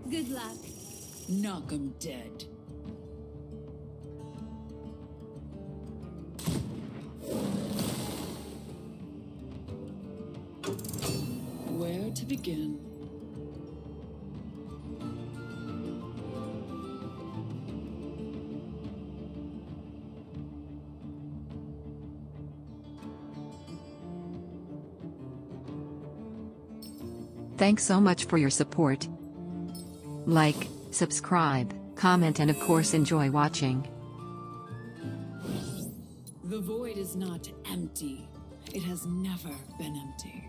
Good luck. Knock 'em dead. Where to begin? Thanks so much for your support. Like, subscribe, comment, and of course enjoy watching. The void is not empty. It has never been empty.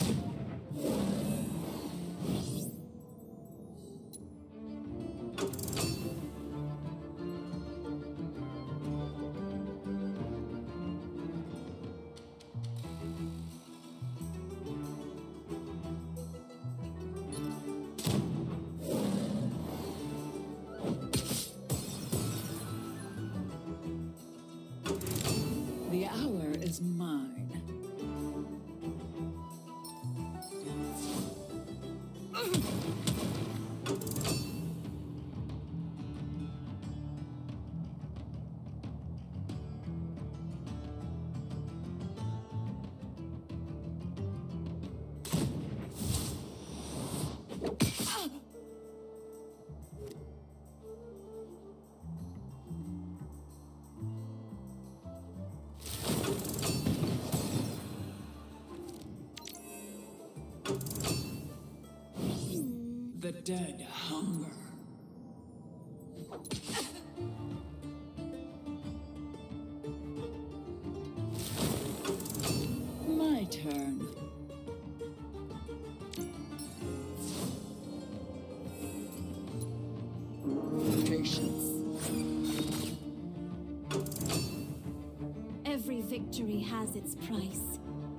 The hour is mine. The dead hunger. My turn. Patience. Every victory has its price.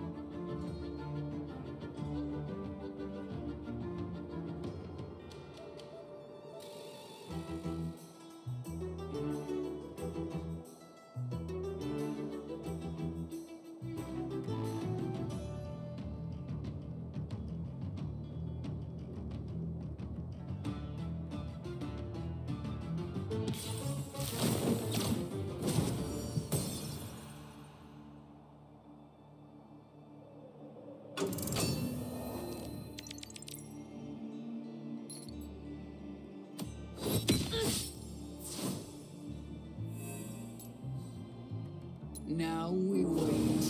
Now we wait.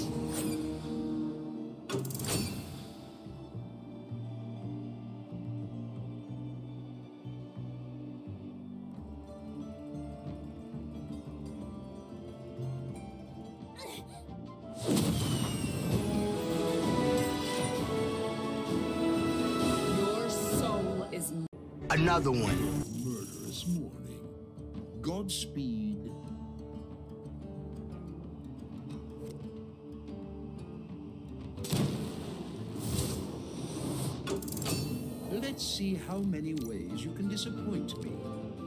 Your soul is Another one. Murderous morning. Godspeed. Let's see how many ways you can disappoint me.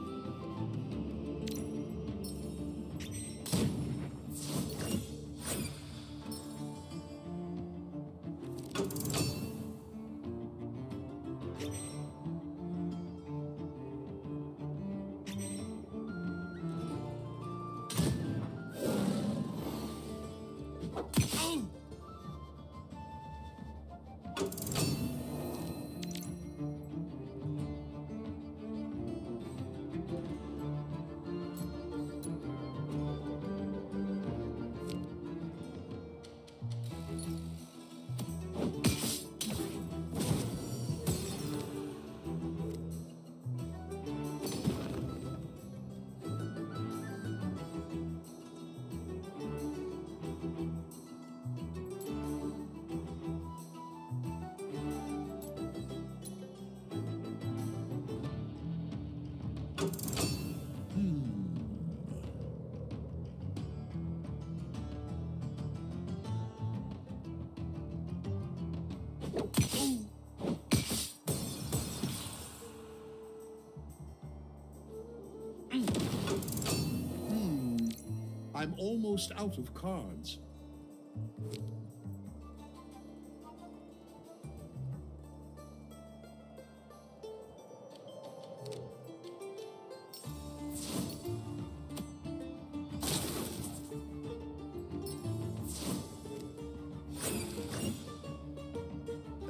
I'm almost out of cards.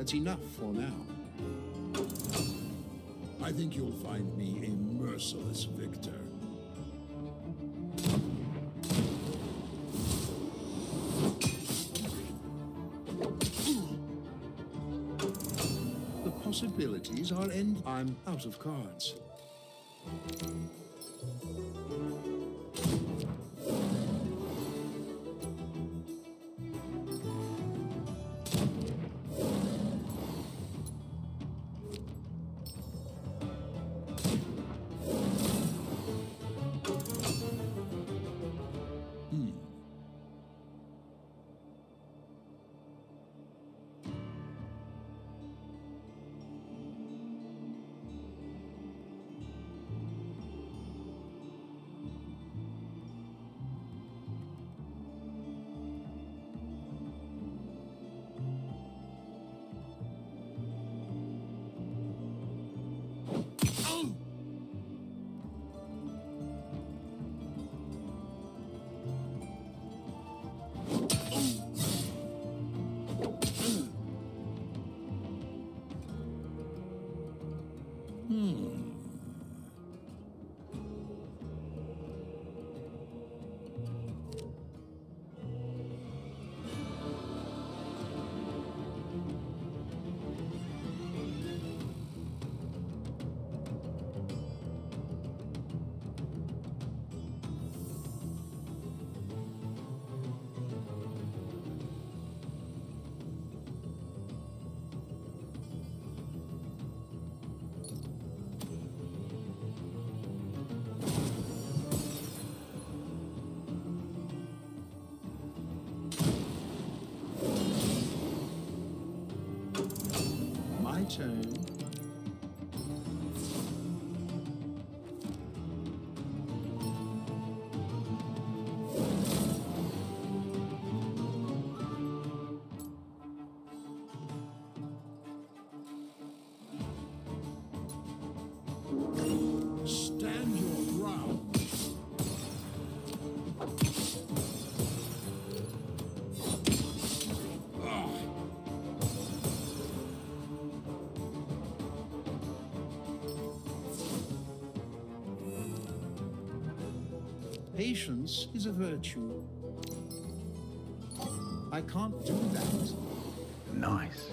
That's enough for now. I think you'll find me a merciless victor. The possibilities are end. I'm out of cards. My turn. Stand your ground. Patience is a virtue. I can't do that. Nice.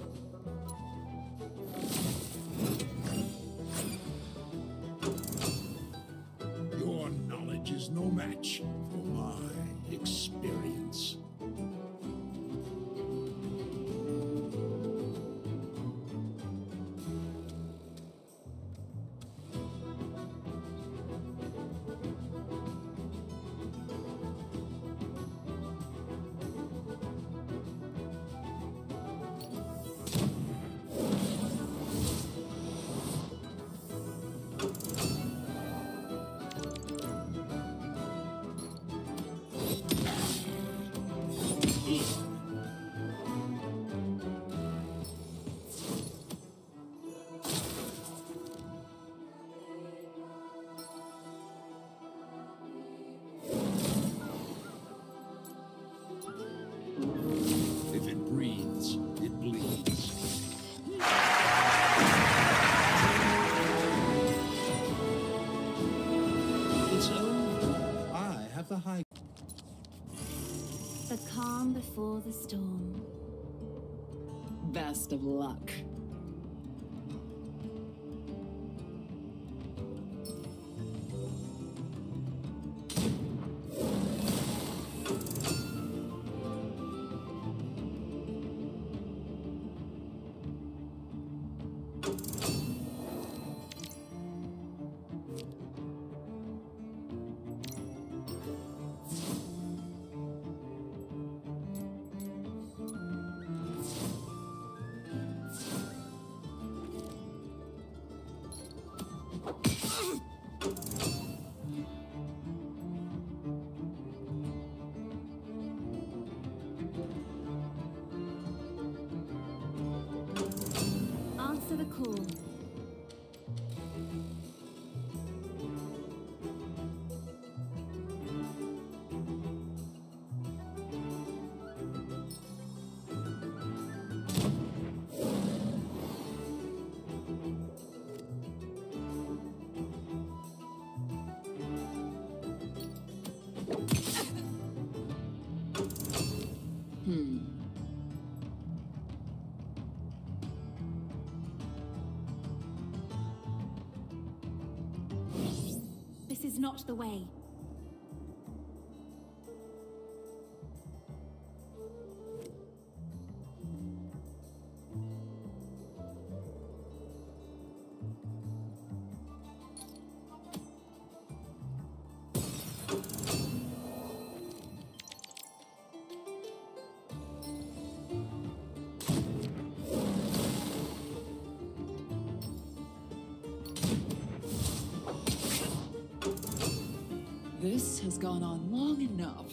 Your knowledge is no match for my experience. If it breathes, it bleeds. It's over. I have the high. The calm before the storm. Best of luck. is not the way. This has gone on long enough.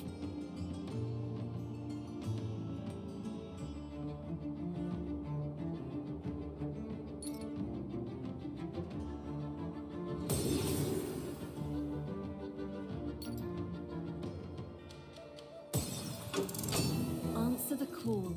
Answer the call.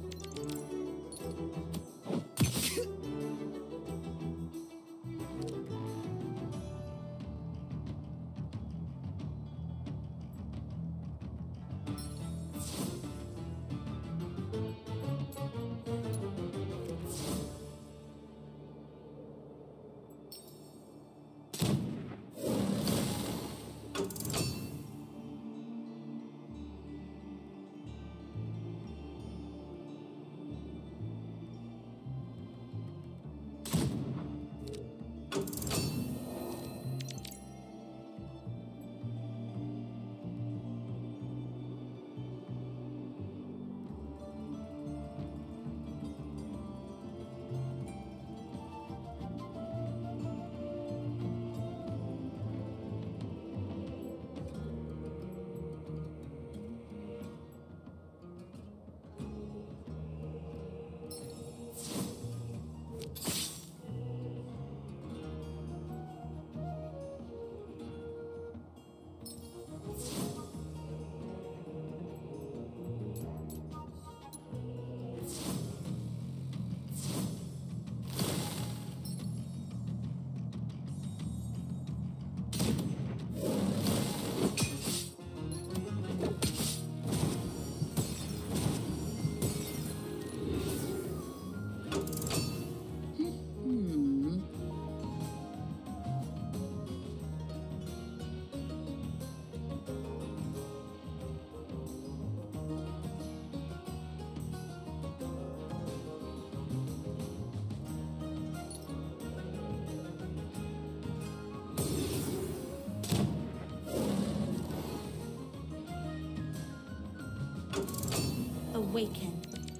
Awaken.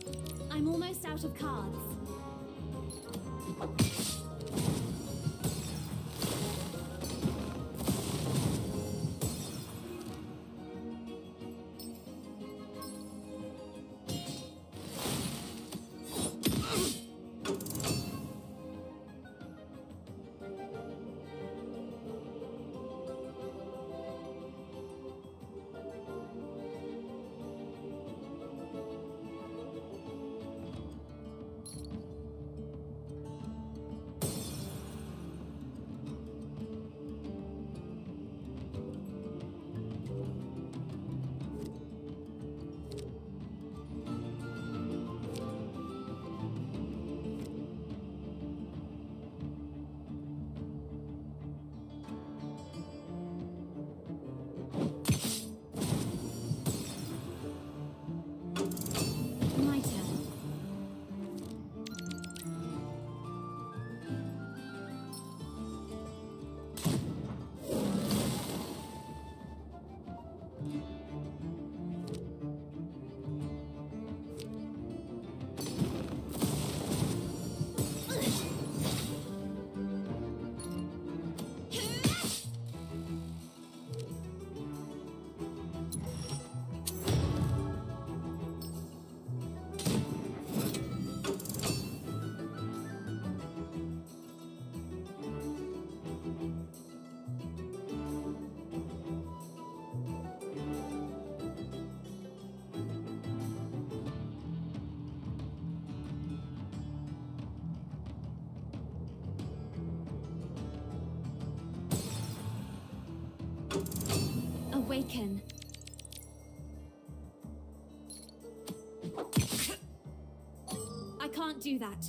I'm almost out of cards. My turn. Awaken. I can't do that.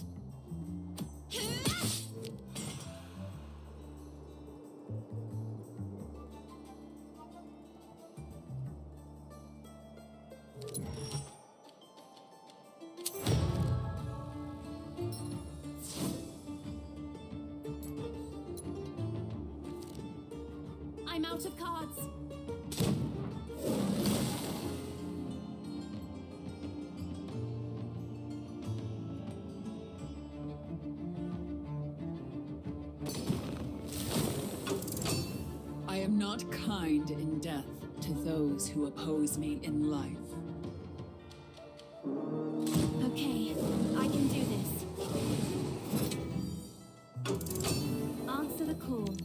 I'm out of cards. I am not kind in death to those who oppose me in life. Okay, I can do this. Answer the call.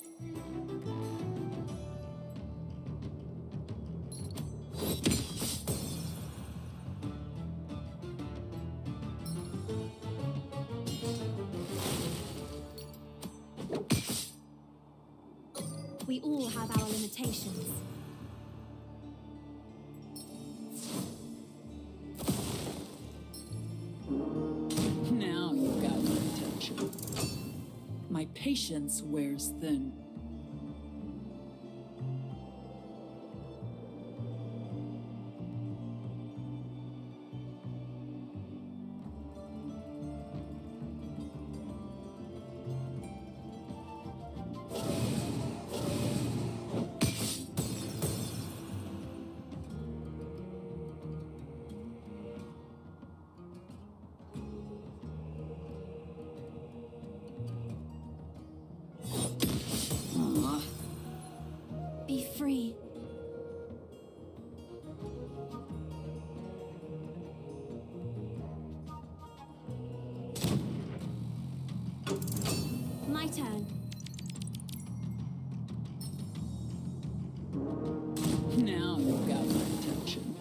We all have our limitations. Now you've got my attention. My patience wears thin. Be free. My turn. Now you've got my attention.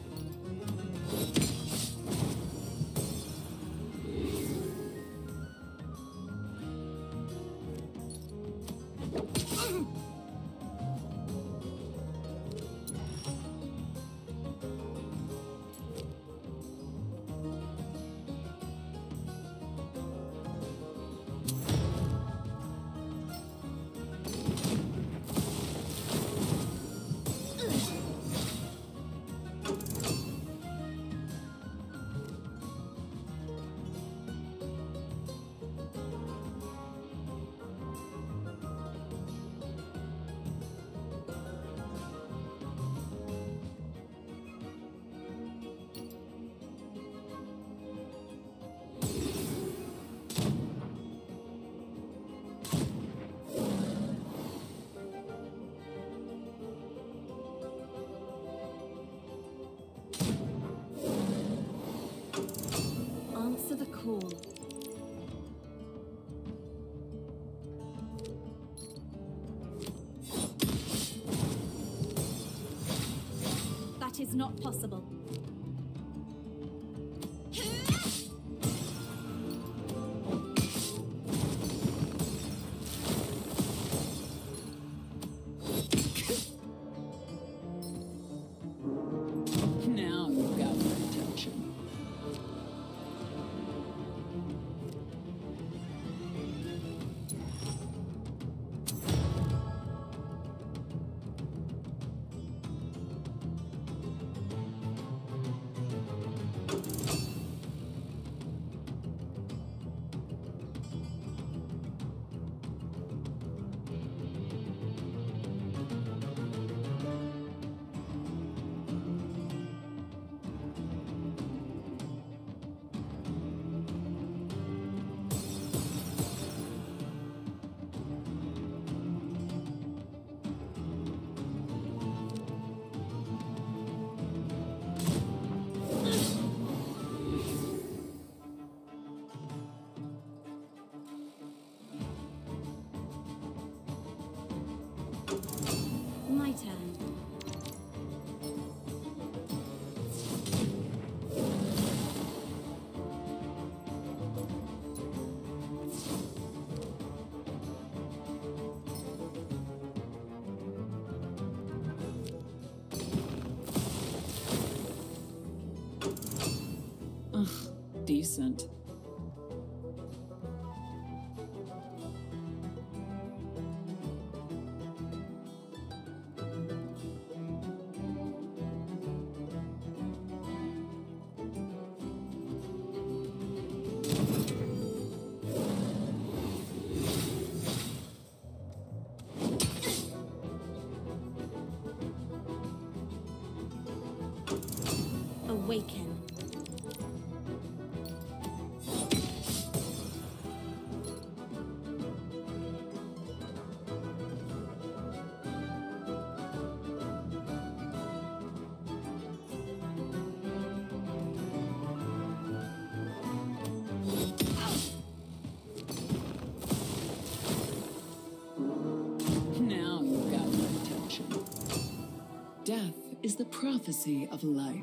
Answer the call. That is not possible. Now you've got my attention. My turn. Ugh, decent. Awaken. Now you've got my attention. Death is the prophecy of life.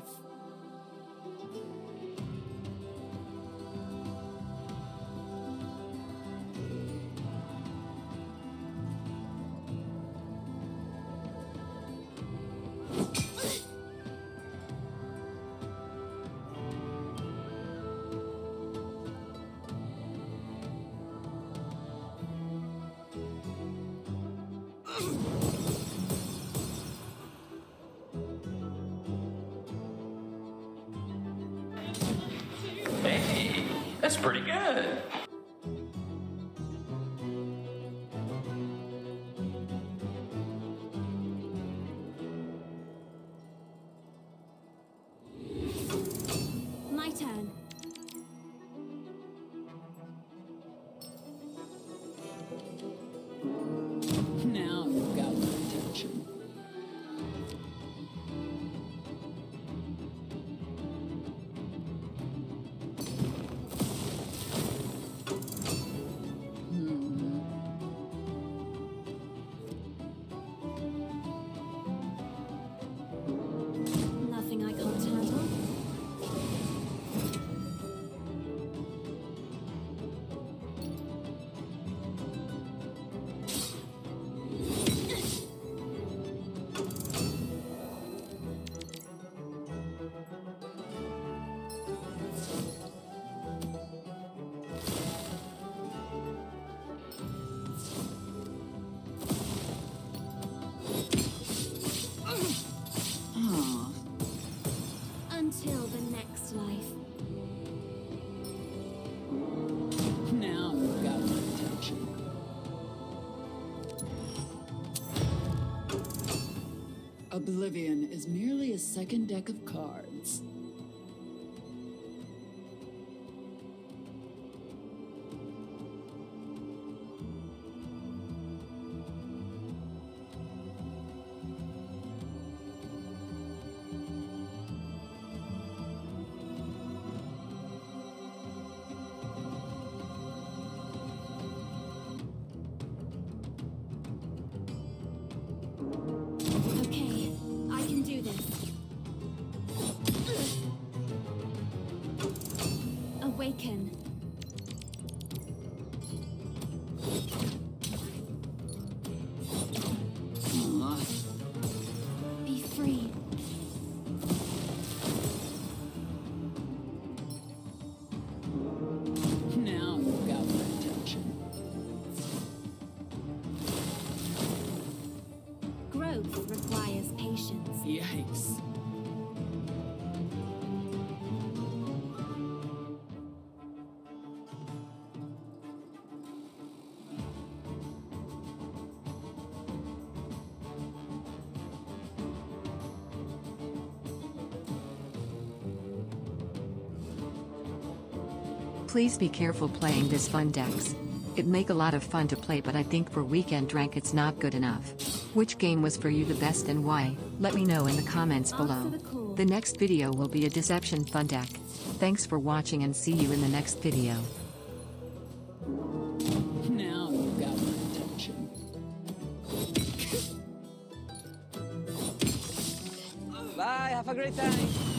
Hey, that's pretty good. My turn. Now you've got my attention. Nothing I can't handle. Ah, Until the next life. now you've got my attention. Oblivion is merely a second deck of cards. Okay, I can do this. Awaken. Ah, Be free. now you've got my attention. Growth requires patience. Yikes. Please be careful playing this fun decks. It make a lot of fun to play, but I think for weekend rank it's not good enough. Which game was for you the best and why? Let me know in the comments Answer below. the call. The next video will be a Deception fun deck. Thanks for watching and see you in the next video. Now you've got my attention. Bye, have a great time.